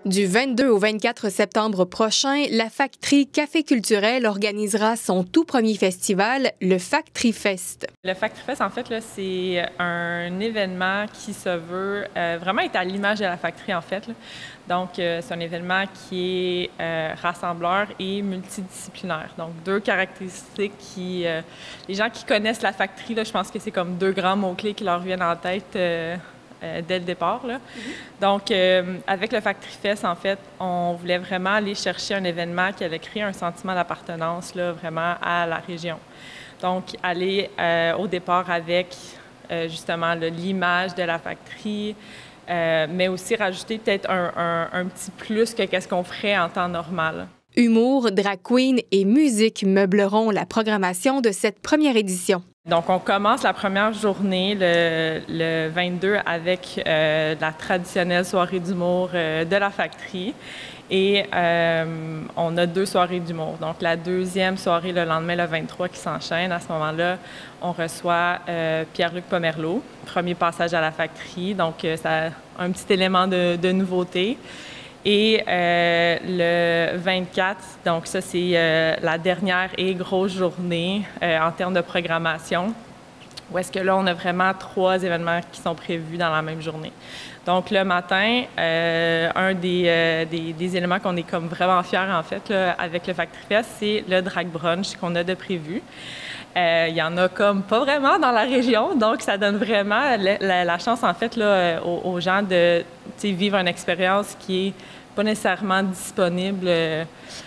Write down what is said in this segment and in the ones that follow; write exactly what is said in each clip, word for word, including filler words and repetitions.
Du vingt-deux au vingt-quatre septembre prochain, la Factri Café Culturel organisera son tout premier festival, le Factri Fest. Le Factri Fest, en fait, là, c'est un événement qui se veut euh, vraiment être à l'image de la Factri, en fait. Là. Donc, euh, c'est un événement qui est euh, rassembleur et multidisciplinaire. Donc, deux caractéristiques qui... Euh, les gens qui connaissent la Factri, là, je pense que c'est comme deux grands mots-clés qui leur viennent en tête euh, euh, dès le départ. Là. Mm-hmm. Donc, euh, avec le Factri Fest, en fait, on voulait vraiment aller chercher un événement qui allait créer un sentiment d'appartenance, là, vraiment à la région. Donc, aller euh, au départ avec euh, justement l'image de la Factri, euh, mais aussi rajouter peut-être un, un, un petit plus que qu'est-ce qu'on ferait en temps normal. Humour, drag queen et musique meubleront la programmation de cette première édition. Donc, on commence la première journée, le, le vingt-deux, avec euh, la traditionnelle soirée d'humour euh, de la Factri. Et euh, on a deux soirées d'humour. Donc, la deuxième soirée, le lendemain, le vingt-trois, qui s'enchaîne. À ce moment-là, on reçoit euh, Pierre-Luc Pomerleau, premier passage à la Factri. Donc, euh, ça a un petit élément de, de nouveauté. Et euh, le vingt-quatre, donc ça, c'est euh, la dernière et grosse journée euh, en termes de programmation, où est-ce que là, on a vraiment trois événements qui sont prévus dans la même journée. Donc, le matin, euh, un des, euh, des, des éléments qu'on est comme vraiment fiers, en fait, là, avec le Factri Fest, c'est le drag brunch qu'on a de prévu. Euh, il y en a comme pas vraiment dans la région, donc ça donne vraiment la, la, la chance, en fait, là, aux, aux gens de vivre une expérience qui est pas nécessairement disponible euh,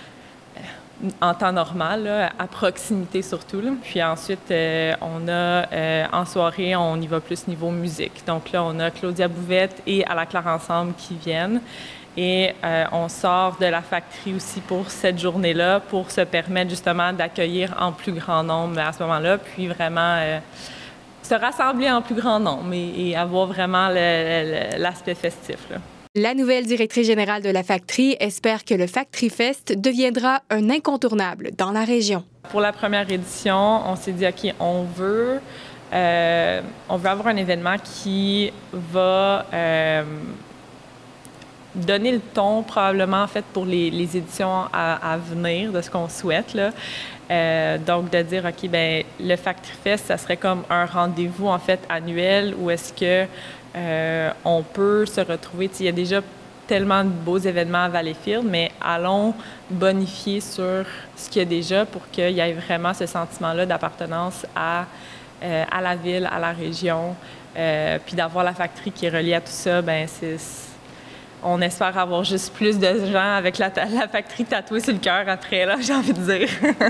en temps normal, là, à proximité surtout. Là. Puis ensuite, euh, on a, euh, en soirée, on y va plus niveau musique. Donc là, on a Claudia Bouvette et À la Claire Ensemble qui viennent. Et euh, on sort de la Factri aussi pour cette journée-là pour se permettre justement d'accueillir en plus grand nombre à ce moment-là, puis vraiment euh, se rassembler en plus grand nombre et, et avoir vraiment l'aspect festif. Là. La nouvelle directrice générale de la Factri espère que le Factri Fest deviendra un incontournable dans la région. Pour la première édition, on s'est dit, OK, on veut, euh, on veut avoir un événement qui va... Euh, donner le ton probablement en fait pour les, les éditions à, à venir de ce qu'on souhaite là. Euh, donc de dire ok ben le Factri Fest ça serait comme un rendez-vous en fait annuel où est-ce que euh, on peut se retrouver. Il y a déjà tellement de beaux événements à Valleyfield, mais allons bonifier sur ce qu'il y a déjà pour qu'il y ait vraiment ce sentiment-là d'appartenance à euh, à la ville, à la région, euh, puis d'avoir la Factri qui est reliée à tout ça. Ben c'est On espère avoir juste plus de gens avec la, la Factri tatouée sur le cœur après, là, j'ai envie de dire.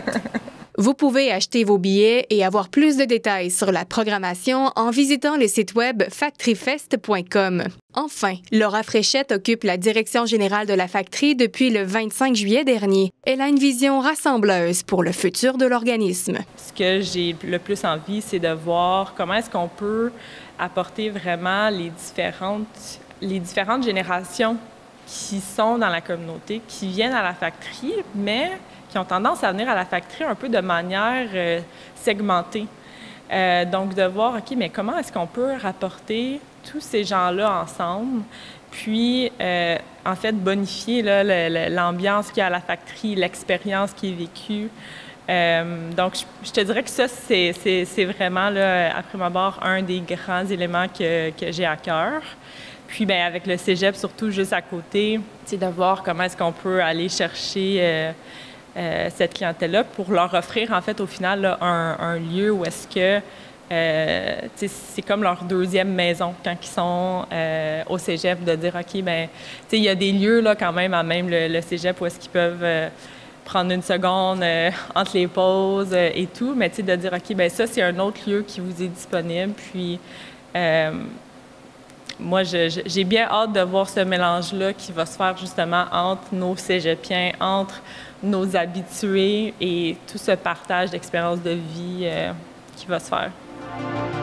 Vous pouvez acheter vos billets et avoir plus de détails sur la programmation en visitant le site web factri fest point com. Enfin, Laura Fréchette occupe la direction générale de la Factri depuis le vingt-cinq juillet dernier. Elle a une vision rassembleuse pour le futur de l'organisme. Ce que j'ai le plus envie, c'est de voir comment est-ce qu'on peut apporter vraiment les différentes les différentes générations qui sont dans la communauté, qui viennent à la Factri, mais qui ont tendance à venir à la Factri un peu de manière euh, segmentée. Euh, donc, de voir, OK, mais comment est-ce qu'on peut rapporter tous ces gens-là ensemble, puis, euh, en fait, bonifier l'ambiance qu'il y a à la Factri, l'expérience qui est vécue. Euh, donc, je, je te dirais que ça, c'est vraiment, là, après ma barre, un des grands éléments que, que j'ai à cœur. Puis, bien, avec le cégep, surtout juste à côté, c'est de voir comment est-ce qu'on peut aller chercher euh, euh, cette clientèle-là pour leur offrir, en fait, au final, là, un, un lieu où est-ce que euh, c'est comme leur deuxième maison quand ils sont euh, au cégep, de dire, OK, bien, il y a des lieux, là, quand même, à même le, le cégep, où est-ce qu'ils peuvent euh, prendre une seconde euh, entre les pauses euh, et tout, mais de dire, OK, bien, ça, c'est un autre lieu qui vous est disponible, puis... Euh, Moi, j'ai bien hâte de voir ce mélange-là qui va se faire justement entre nos cégepiens, entre nos habitués et tout ce partage d'expériences de vie euh, qui va se faire.